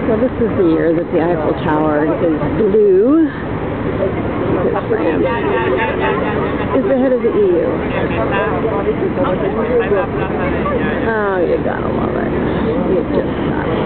So this is the year that the Eiffel Tower is blue, because France is the head of the EU. Oh, you gotta love it. You just gotta